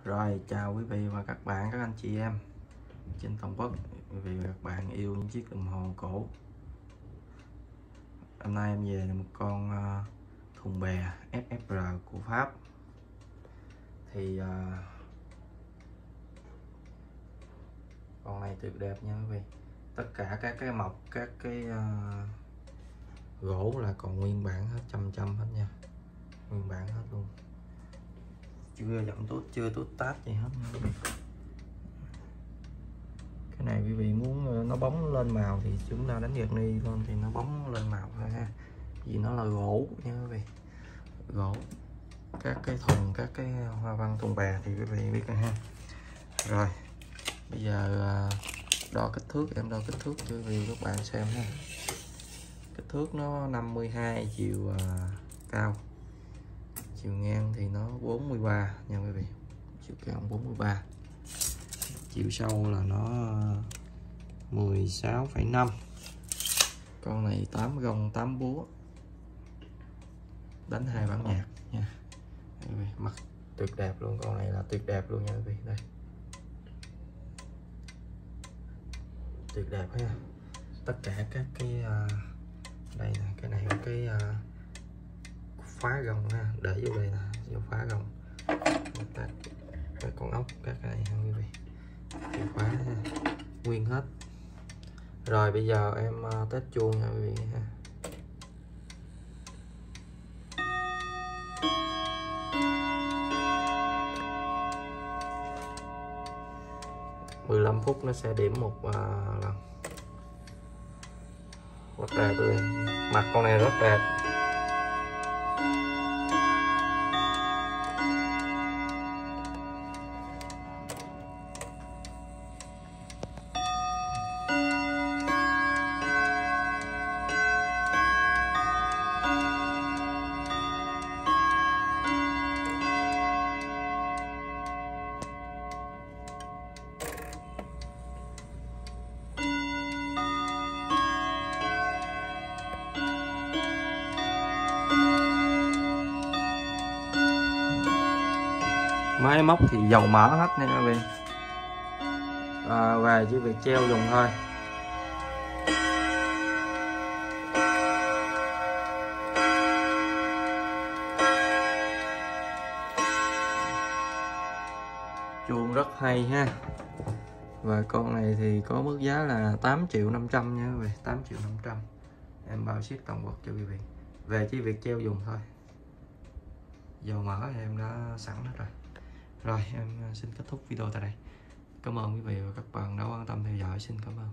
Rồi, chào quý vị và các bạn, các anh chị em trên toàn quốc. Quý vị và các bạn yêu những chiếc đồng hồ cổ. Hôm nay em về một con thùng bè SFR của Pháp. Thì con này tuyệt đẹp nha quý vị. Tất cả các cái mộc, các cái gỗ là còn nguyên bản hết, chăm hết nha, nguyên bản hết luôn, chưa dặm tốt, chưa tốt tát gì hết nha quý vị. Cái này quý vị muốn nó bóng lên màu thì chúng ta đánh Nhật Ni thôi thì nó bóng lên màu thôi ha, vì nó là gỗ nha quý vị. Gỗ, các cái thùng, các cái hoa văn thùng bè thì quý vị biết rồi ha. Rồi bây giờ đo kích thước, em đo kích thước cho quý vị các bạn xem ha. Kích thước nó 52, chiều cao, chiều ngang thì nó 43 nha quý vị, chiều cao 43, chiều sâu là nó 16,5. Con này 8 gông 8 búa, đánh 2 bản nhạc nha. Mặt tuyệt đẹp luôn, con này là tuyệt đẹp luôn nha quý vị. Đây, tuyệt đẹp ha. Tất cả các cái đây nè, cái này có cái phá gông ha, để vô đây nè, vô phá gông, các con ốc, các cái này ha quý vị, chìa khóa ha, nguyên hết. Rồi bây giờ em test chuông nha quý vị ha. uh, 15 phút nó sẽ điểm một lần. Rất đẹp luôn, mặt con này rất đẹp. Máy móc thì dầu mỡ hết nha các bạn, và chỉ việc treo dùng thôi. Chuông rất hay ha. Và con này thì có mức giá là 8.500.000 nha quý vị, 8.500.000. Em bao ship toàn quốc cho quý vị, về chỉ việc treo dùng thôi. Dầu mỡ thì em đã sẵn hết rồi. Rồi em xin kết thúc video tại đây. Cảm ơn quý vị và các bạn đã quan tâm theo dõi. Xin cảm ơn.